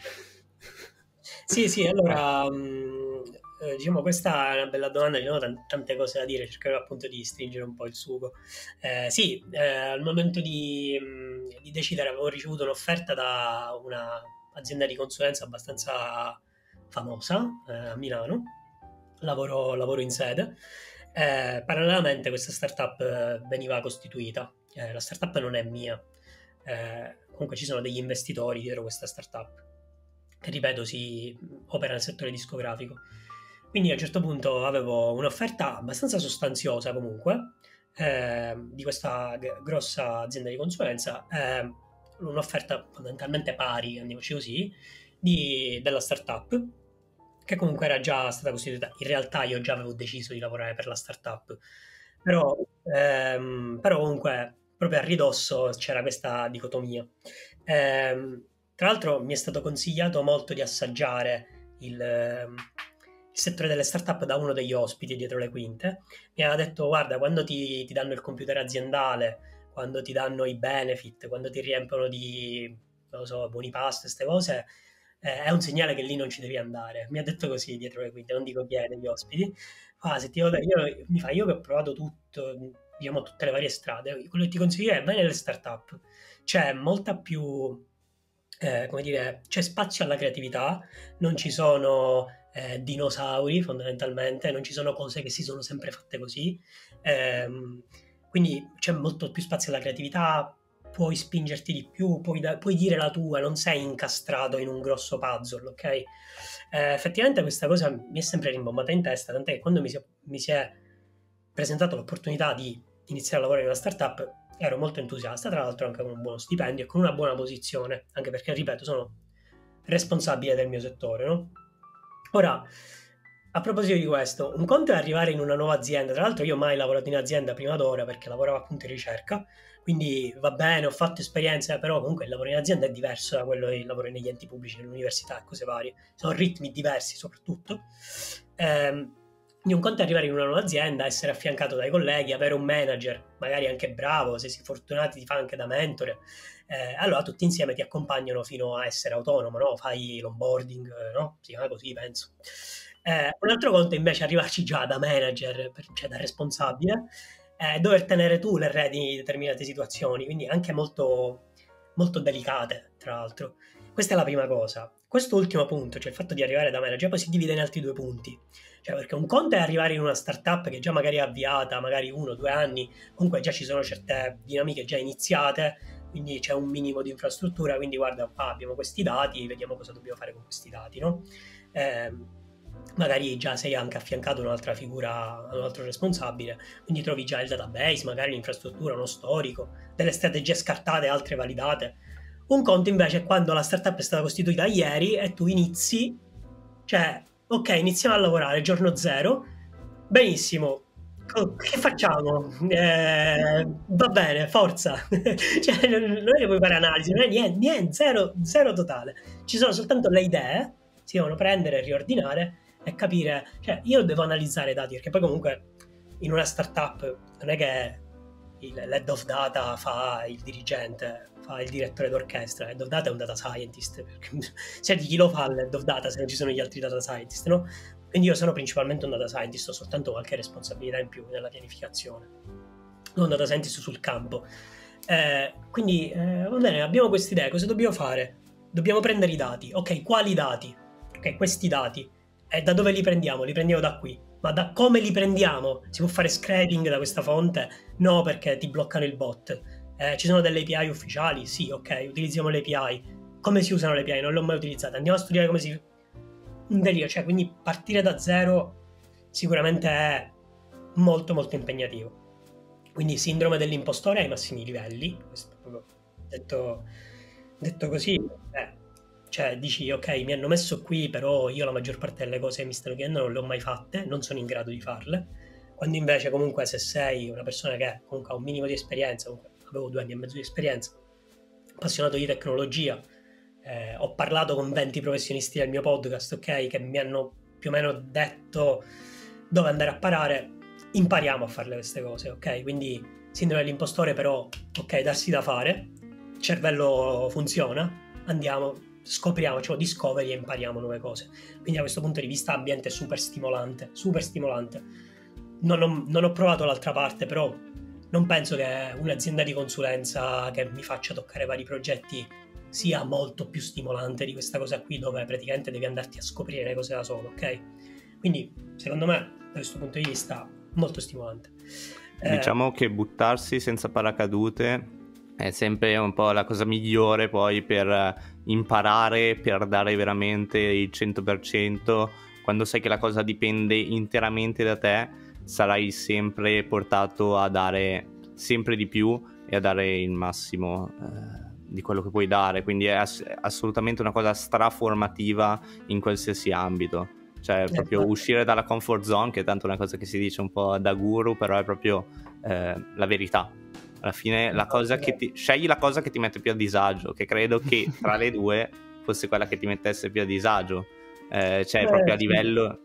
Sì, sì, allora... Mh... Eh, diciamo questa è una bella domanda, ci sono t- tante cose da dire, cercherò appunto di stringere un po' il sugo. Eh, sì, eh, al momento di, mh, di decidere avevo ricevuto un'offerta da una azienda di consulenza abbastanza famosa eh, a Milano, lavoro, lavoro in sede. Eh, parallelamente questa startup eh, veniva costituita, eh, la startup non è mia, eh, comunque ci sono degli investitori dietro questa startup che ripeto si opera nel settore discografico. Quindi a un certo punto avevo un'offerta abbastanza sostanziosa comunque eh, di questa g- grossa azienda di consulenza, eh, un'offerta fondamentalmente pari, andiamoci così, di, della startup, che comunque era già stata costituita. In realtà io già avevo deciso di lavorare per la startup, però, ehm, però comunque proprio a ridosso c'era questa dicotomia. Eh, Tra l'altro mi è stato consigliato molto di assaggiare il, il settore delle startup da uno degli ospiti dietro le quinte. Mi aveva detto: guarda, quando ti, ti danno il computer aziendale, quando ti danno i benefit, quando ti riempiono di, non lo so, buoni pasto, queste cose, eh, è un segnale che lì non ci devi andare. Mi ha detto così dietro le quinte, non dico chi è degli ospiti. Ah, se ti io, mi fa, io che ho provato tutto, diciamo tutte le varie strade, quello che ti consiglio è vai nelle startup. C'è molta più, eh, come dire, c'è spazio alla creatività, non ci sono eh, dinosauri fondamentalmente, non ci sono cose che si sono sempre fatte così, ehm, quindi c'è molto più spazio alla creatività, puoi spingerti di più, puoi, da, puoi dire la tua, non sei incastrato in un grosso puzzle, ok? Eh, effettivamente questa cosa mi è sempre rimbombata in testa, tant'è che quando mi si, mi si è presentato l'opportunità di iniziare a lavorare in una startup ero molto entusiasta, tra l'altro anche con un buono stipendio e con una buona posizione, anche perché, ripeto, sono responsabile del mio settore, no? Ora, a proposito di questo, un conto è arrivare in una nuova azienda. Tra l'altro io ho mai lavorato in azienda prima d'ora perché lavoravo appunto in ricerca, quindi va bene, ho fatto esperienze, però comunque il lavoro in azienda è diverso da quello del lavoro negli enti pubblici, nell'università e cose varie. Sono ritmi diversi soprattutto. Ehm, un conto è arrivare in una nuova azienda, essere affiancato dai colleghi, avere un manager, magari anche bravo, se si è fortunati ti fa anche da mentore. Eh, allora tutti insieme ti accompagnano fino a essere autonomo, no? Fai l'onboarding, no? Si chiama così, penso. Eh, un altro conto invece è arrivarci già da manager, cioè da responsabile, eh, dover tenere tu le redini di determinate situazioni, quindi anche molto, molto delicate, tra l'altro. Questa è la prima cosa. Questo ultimo punto, cioè il fatto di arrivare da manager, poi si divide in altri due punti. Cioè, perché un conto è arrivare in una startup che già magari è avviata, magari uno o due anni, comunque già ci sono certe dinamiche già iniziate, quindi c'è un minimo di infrastruttura, quindi guarda, ah, abbiamo questi dati, vediamo cosa dobbiamo fare con questi dati, no? Eh, magari già sei anche affiancato a un'altra figura, a un altro responsabile, quindi trovi già il database, magari l'infrastruttura, uno storico, delle strategie scartate, altre validate. Un conto invece è quando la startup è stata costituita ieri e tu inizi, cioè, ok, iniziamo a lavorare, giorno zero, benissimo, che facciamo? Eh, va bene, forza. Cioè, non è che puoi fare analisi, non è niente, niente, zero, zero totale. Ci sono soltanto le idee, si devono prendere, riordinare e capire, cioè io devo analizzare i dati, perché poi comunque in una startup non è che il, l'head of data fa il dirigente, fa il direttore d'orchestra, l'head of data è un data scientist, se di chi lo fa l'head of data se non ci sono gli altri data scientist, no? Quindi io sono principalmente un data scientist, ho soltanto qualche responsabilità in più nella pianificazione, non un data scientist sul campo. Eh, quindi eh, va bene, abbiamo queste idee, cosa dobbiamo fare? Dobbiamo prendere i dati, ok, quali dati? Ok, questi dati. E da dove li prendiamo? Li prendiamo da qui. Ma da come li prendiamo? Si può fare scraping da questa fonte? No, perché ti bloccano il bot. Eh, ci sono delle A P I ufficiali? Sì, ok, utilizziamo le A P I. Come si usano le A P I? Non le ho mai utilizzate. Andiamo a studiare come si... Un delirio, cioè, quindi partire da zero sicuramente è molto molto impegnativo. Quindi sindrome dell'impostore ai massimi livelli. Questo proprio detto, detto così, eh. Cioè dici ok, mi hanno messo qui, però io la maggior parte delle cose che mi stanno chiedendo non le ho mai fatte, non sono in grado di farle, quando invece comunque se sei una persona che comunque ha un minimo di esperienza, comunque avevo due anni e mezzo di esperienza, appassionato di tecnologia, eh, ho parlato con venti professionisti del mio podcast, ok, che mi hanno più o meno detto dove andare a parare, impariamo a fare queste cose, ok? Quindi sindrome dell'impostore, però ok, darsi da fare, il cervello funziona, andiamo, scopriamo, cioè discovery e impariamo nuove cose. Quindi da questo punto di vista ambiente super stimolante, super stimolante. Non ho, non ho provato l'altra parte, però non penso che un'azienda di consulenza che mi faccia toccare vari progetti sia molto più stimolante di questa cosa qui, dove praticamente devi andarti a scoprire le cose da solo, ok? Quindi secondo me da questo punto di vista molto stimolante. Diciamo eh, che buttarsi senza paracadute è sempre un po' la cosa migliore poi per imparare, per dare veramente il cento per cento. Quando sai che la cosa dipende interamente da te, sarai sempre portato a dare sempre di più e a dare il massimo eh, di quello che puoi dare. Quindi è ass- assolutamente una cosa straformativa in qualsiasi ambito. Cioè eh, proprio infatti. Uscire dalla comfort zone, che è tanto una cosa che si dice un po' da guru, però è proprio eh, la verità. alla fine la cosa che ti... scegli la cosa che ti mette più a disagio, che credo che tra le due fosse quella che ti mettesse più a disagio, eh, cioè eh, proprio a livello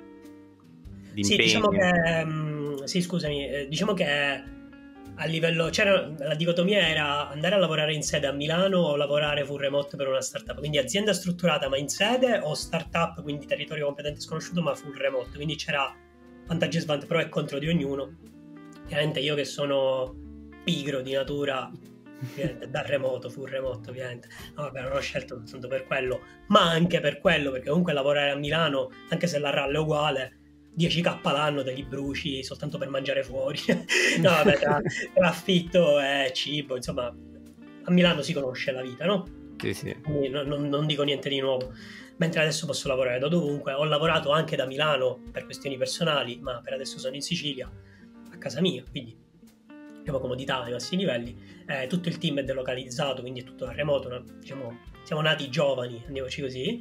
di sì, impegno. Diciamo che, um, sì, scusami, eh, diciamo che a livello, c'era la dicotomia era andare a lavorare in sede a Milano o lavorare full remote per una startup, quindi azienda strutturata ma in sede, o startup, quindi territorio completamente sconosciuto ma full remote, quindi c'era vantaggi e svantaggi, pro e contro di ognuno. Ovviamente io che sono pigro di natura, da remoto, full remoto ovviamente, no, vabbè, non ho scelto soltanto per quello, ma anche per quello, perché comunque lavorare a Milano, anche se la R A L è uguale, dieci k l'anno te li bruci soltanto per mangiare fuori. No, vabbè, tra, tra affitto e cibo, insomma, a Milano si conosce la vita, no? Sì, sì. Quindi non, non, non dico niente di nuovo. Mentre adesso posso lavorare da dovunque. Ho lavorato anche da Milano per questioni personali, ma per adesso sono in Sicilia, a casa mia, quindi abbiamo comodità ai massimi livelli. Eh, tutto il team è delocalizzato, quindi è tutto da remoto, no? Diciamo, siamo nati giovani, andiamoci così.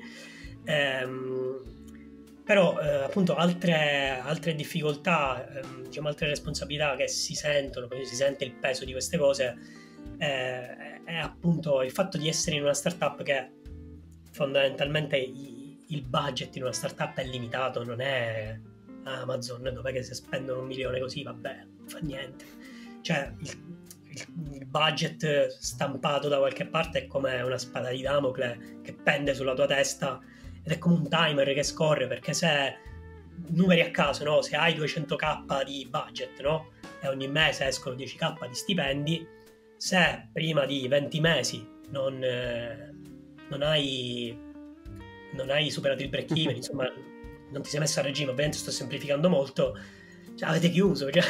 Ehm, però eh, appunto altre, altre difficoltà, ehm, diciamo altre responsabilità che si sentono, si sente il peso di queste cose, eh, è appunto il fatto di essere in una startup che fondamentalmente i, il budget in una startup è limitato, non è Amazon dove che se spendono un milione così vabbè, non fa niente, cioè il, il, il budget stampato da qualche parte è come una spada di Damocle che pende sulla tua testa ed è come un timer che scorre, perché se numeri a caso, no? Se hai duecento k di budget, no? E ogni mese escono dieci k di stipendi, se prima di venti mesi non, eh, non hai non hai superato il break even, insomma non ti sei messo a regime, ovviamente sto semplificando molto, cioè, avete chiuso, cioè,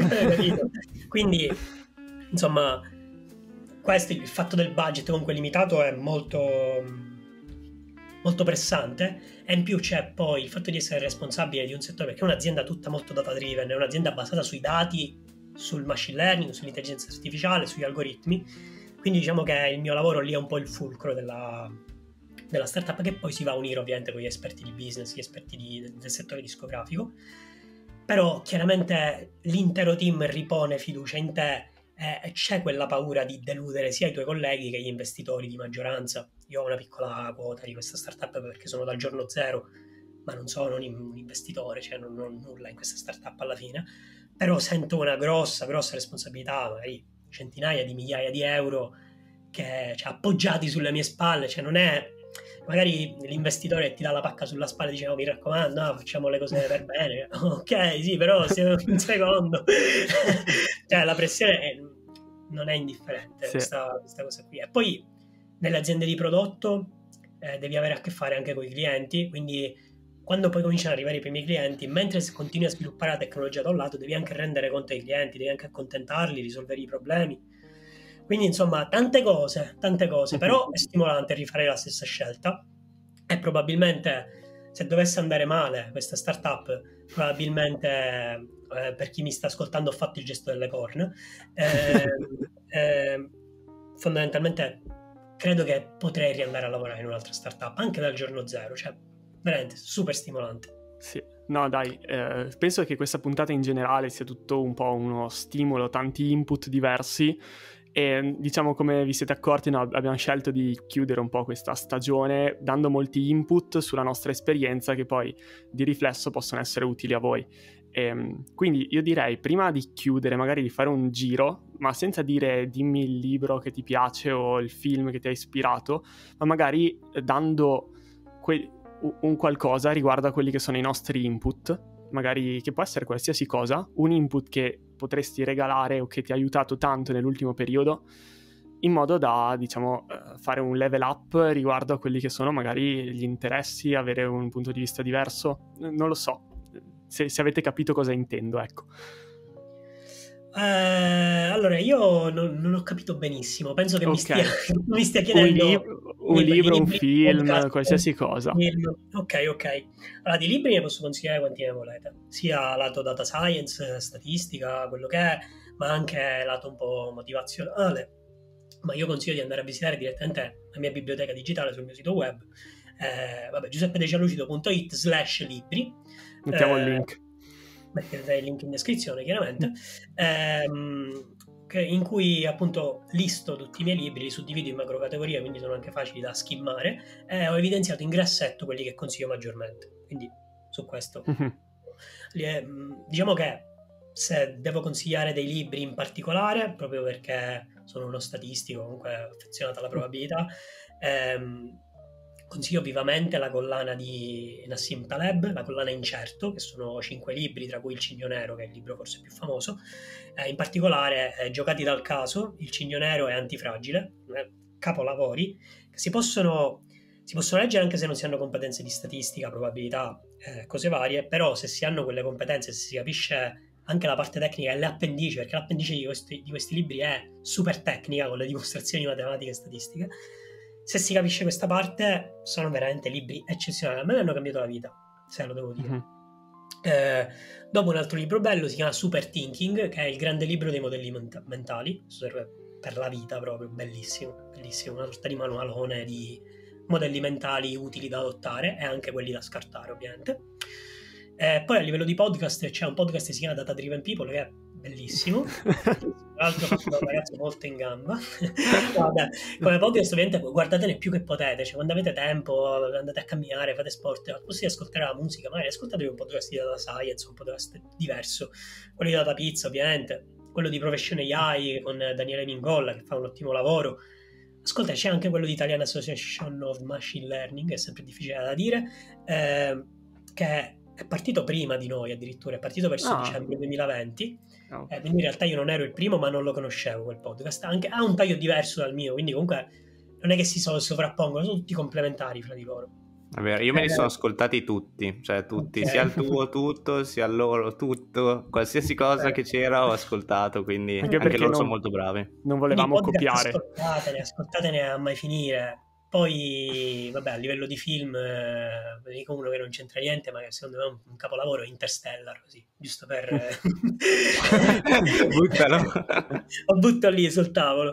quindi insomma questo, il fatto del budget comunque limitato è molto molto pressante, e in più c'è poi il fatto di essere responsabile di un settore, perché è un'azienda tutta molto data driven, è un'azienda basata sui dati, sul machine learning, sull'intelligenza artificiale, sugli algoritmi, quindi diciamo che il mio lavoro lì è un po' il fulcro della, della startup, che poi si va a unire ovviamente con gli esperti di business, gli esperti di, del settore discografico, però chiaramente l'intero team ripone fiducia in te e c'è quella paura di deludere sia i tuoi colleghi che gli investitori di maggioranza. Io ho una piccola quota di questa startup perché sono dal giorno zero, ma non sono un investitore, cioè non ho nulla in questa startup alla fine, però sento una grossa, grossa responsabilità, magari centinaia di migliaia di euro che, cioè, appoggiati sulle mie spalle, cioè non è magari l'investitore ti dà la pacca sulla spalla e dice oh, mi raccomando, no, facciamo le cose per bene, ok, sì, però se un secondo cioè la pressione è, non è indifferente, sì. questa, questa cosa qui. E poi nelle aziende di prodotto eh, devi avere a che fare anche con i clienti, quindi quando poi cominciano ad arrivare i primi clienti, mentre continui a sviluppare la tecnologia da un lato, devi anche rendere conto ai clienti, devi anche accontentarli, risolvere i problemi. Quindi insomma tante cose, tante cose, però è stimolante rifare la stessa scelta, e probabilmente se dovesse andare male questa startup, probabilmente eh, per chi mi sta ascoltando ho fatto il gesto delle corna, eh, eh, fondamentalmente credo che potrei riandare a lavorare in un'altra startup, anche dal giorno zero, cioè veramente super stimolante. Sì, no dai, eh, penso che questa puntata in generale sia tutto un po' uno stimolo, tanti input diversi. E diciamo, come vi siete accorti, no, abbiamo scelto di chiudere un po' questa stagione dando molti input sulla nostra esperienza che poi di riflesso possono essere utili a voi. E, quindi io direi, prima di chiudere, magari di fare un giro, ma senza dire dimmi il libro che ti piace o il film che ti ha ispirato, ma magari dando que- un qualcosa riguardo a quelli che sono i nostri input, magari che può essere qualsiasi cosa, un input che potresti regalare o che ti ha aiutato tanto nell'ultimo periodo, in modo da, diciamo, fare un level up riguardo a quelli che sono magari gli interessi, avere un punto di vista diverso, non lo so, se, se avete capito cosa intendo, ecco. Eh, allora, io non, non ho capito benissimo, penso che okay. mi, stia, mi stia chiedendo un, lib- un libri, libro, un film, podcast, qualsiasi cosa. Film. Ok, ok. Allora, di libri ne posso consigliare quanti ne volete, sia lato data science, statistica, quello che è, ma anche lato un po' motivazionale. Ma io consiglio di andare a visitare direttamente la mia biblioteca digitale sul mio sito web, eh, vabbè, giuseppedecialucido punto it slash libri. Mettiamo eh, il link. Metterei il link in descrizione chiaramente. ehm, che, in cui appunto listo tutti i miei libri, li suddivido in macro categorie, quindi sono anche facili da skimmare, e ho evidenziato in grassetto quelli che consiglio maggiormente. Quindi su questo diciamo che se devo consigliare dei libri in particolare, proprio perché sono uno statistico comunque affezionato alla probabilità, ehm, consiglio vivamente la collana di Nassim Taleb, la collana Incerto, che sono cinque libri, tra cui Il Cigno Nero, che è il libro forse più famoso, eh, in particolare eh, Giocati dal caso, Il Cigno Nero e Antifragile, eh, capolavori, che si possono, si possono leggere anche se non si hanno competenze di statistica, probabilità, eh, cose varie, però se si hanno quelle competenze, se si capisce anche la parte tecnica e le appendici, perché l'appendice di questi, di questi libri è super tecnica, con le dimostrazioni matematiche e statistiche, se si capisce questa parte sono veramente libri eccezionali. A me hanno cambiato la vita, se lo devo dire. Mm-hmm. Eh, dopo un altro libro bello si chiama Super Thinking, che è il grande libro dei modelli ment- mentali, serve per la vita proprio, bellissimo, bellissimo, una sorta di manualone di modelli mentali utili da adottare e anche quelli da scartare, ovviamente. Eh, poi a livello di podcast c'è un podcast che si chiama Data Driven People, che è bellissimo, tra l'altro fatto da un ragazzo molto in gamba. Vabbè, come podcast ovviamente guardatene più che potete, cioè quando avete tempo, andate a camminare, fate sport, potete ascoltare la musica, magari ascoltatevi un podcast di data science, un podcast diverso, quello di Data Pizza ovviamente, quello di Profession A I con Daniele Mingolla che fa un ottimo lavoro. Ascolta, c'è anche quello di Italian Association of Machine Learning, è sempre difficile da dire, eh, che è partito prima di noi addirittura, è partito verso ah. dicembre duemilaventi, oh. eh, quindi in realtà io non ero il primo, ma non lo conoscevo quel podcast, anche, ha un taglio diverso dal mio, quindi comunque non è che si sovrappongono, sono tutti complementari fra di loro. È vero, io me li eh, sono ascoltati tutti, cioè tutti, okay. Sia il tuo tutto, sia il loro tutto, qualsiasi cosa okay. che c'era ho ascoltato, quindi anche, anche loro non, sono molto bravi. Non volevamo copiare. Ascoltatene, ascoltatene a mai finire. Poi, vabbè, a livello di film, eh, dico uno che non c'entra niente, ma che secondo me è un, un capolavoro, Interstellar, così, giusto per... Buttalo. Lo butto lì sul tavolo.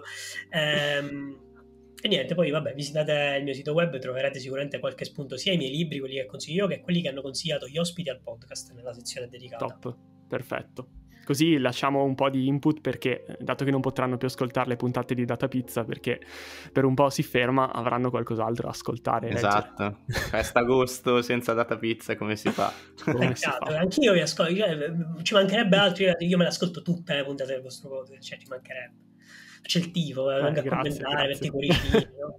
Ehm, e niente, poi vabbè, visitate il mio sito web, troverete sicuramente qualche spunto, sia i miei libri, quelli che consiglio io, che quelli che hanno consigliato gli ospiti al podcast, nella sezione dedicata. Top, perfetto. Così lasciamo un po' di input perché, dato che non potranno più ascoltare le puntate di Data Pizza perché per un po' si ferma, avranno qualcos'altro da ascoltare. Esatto, festa-agosto senza Data Pizza come si fa? Come si fa? Anch'io vi ascolto, cioè, ci mancherebbe altro, io me le ascolto tutte le puntate del vostro podcast, cioè ci mancherebbe. C'è il tifo, eh, venga a commentare, metti i cuoricini. No?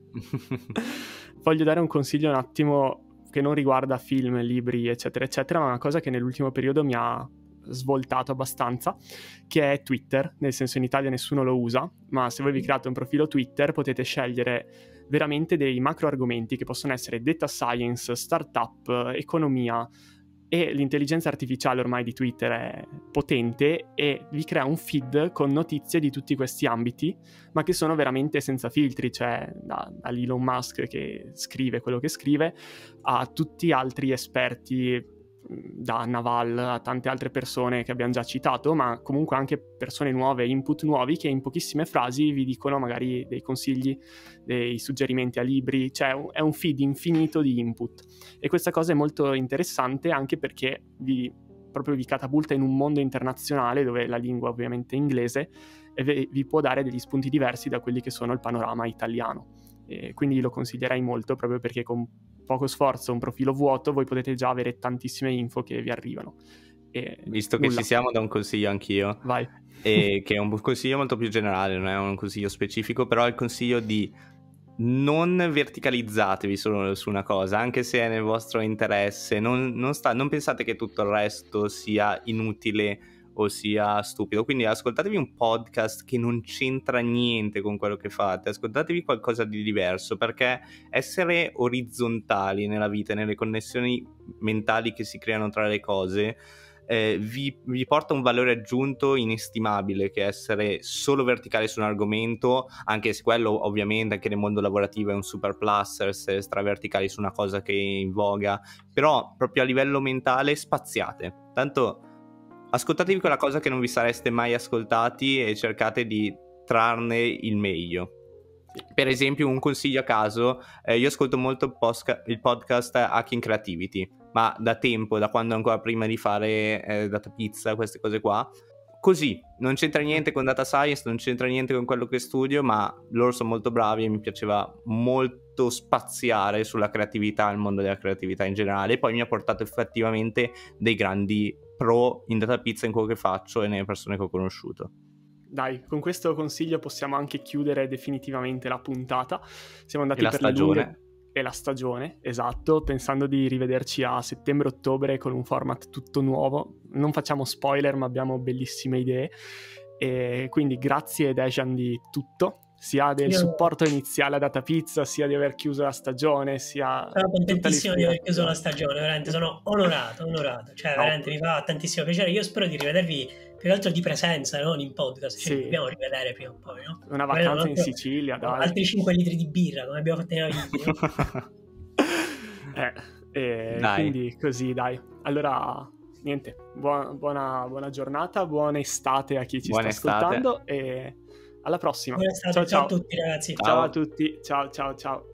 Voglio dare un consiglio un attimo che non riguarda film, libri, eccetera, eccetera, ma una cosa che nell'ultimo periodo mi ha svoltato abbastanza, che è Twitter, nel senso in Italia nessuno lo usa, ma se voi vi create un profilo Twitter potete scegliere veramente dei macro argomenti che possono essere data science, startup, economia, e l'intelligenza artificiale ormai di Twitter è potente e vi crea un feed con notizie di tutti questi ambiti, ma che sono veramente senza filtri, cioè da, da Elon Musk che scrive quello che scrive a tutti altri esperti, da Naval a tante altre persone che abbiamo già citato, ma comunque anche persone nuove, input nuovi che in pochissime frasi vi dicono magari dei consigli, dei suggerimenti a libri, cioè è un feed infinito di input e questa cosa è molto interessante anche perché vi proprio vi catapulta in un mondo internazionale dove la lingua ovviamente è inglese e vi può dare degli spunti diversi da quelli che sono il panorama italiano, e quindi lo consiglierei molto proprio perché con poco sforzo, un profilo vuoto, voi potete già avere tantissime info che vi arrivano. E visto nulla. Che ci siamo, da un consiglio anch'io. Vai. E che è un consiglio molto più generale, non è un consiglio specifico, però è il consiglio di non verticalizzatevi solo su una cosa, anche se è nel vostro interesse, non, non, sta, non pensate che tutto il resto sia inutile o sia stupido, quindi ascoltatevi un podcast che non c'entra niente con quello che fate, ascoltatevi qualcosa di diverso, perché essere orizzontali nella vita e nelle connessioni mentali che si creano tra le cose eh, vi, vi porta un valore aggiunto inestimabile, che essere solo verticali su un argomento, anche se quello ovviamente anche nel mondo lavorativo è un super plus, essere straverticali su una cosa che è in voga, però proprio a livello mentale spaziate, tanto ascoltatevi quella cosa che non vi sareste mai ascoltati e cercate di trarne il meglio. Per esempio, un consiglio a caso, eh, io ascolto molto il, posca- il podcast Hacking Creativity, ma da tempo, da quando ancora prima di fare eh, Data Pizza, queste cose qua, così, non c'entra niente con data science, non c'entra niente con quello che studio, ma loro sono molto bravi e mi piaceva molto spaziare sulla creatività, il mondo della creatività in generale, e poi mi ha portato effettivamente dei grandi pro in Data Pizza in quello che faccio e nelle persone che ho conosciuto. Dai, con questo consiglio possiamo anche chiudere definitivamente la puntata. Siamo andati E la per stagione. le lunghe... E la stagione, esatto, pensando di rivederci a settembre-ottobre con un format tutto nuovo. Non facciamo spoiler, ma abbiamo bellissime idee. E quindi grazie Dejan di tutto, sia del Io... supporto iniziale a Data Pizza, sia di aver chiuso la stagione, sia... Sono contentissimo di aver chiuso la stagione, veramente sono onorato, onorato. Cioè, no. veramente mi fa tantissimo piacere. Io spero di rivedervi più che altro di presenza, non in podcast, cioè sì. Dobbiamo rivedere prima o poi, no? Una vacanza altro, in Sicilia, dai. Altri cinque litri di birra, come abbiamo fatto nei video, no? eh, eh, quindi così, dai. Allora, niente, buona, buona, buona giornata, buona estate a chi ci buona sta estate. ascoltando e alla prossima. Buona estate, ciao, ciao ciao a tutti ragazzi. Ciao, ciao a tutti, ciao ciao ciao.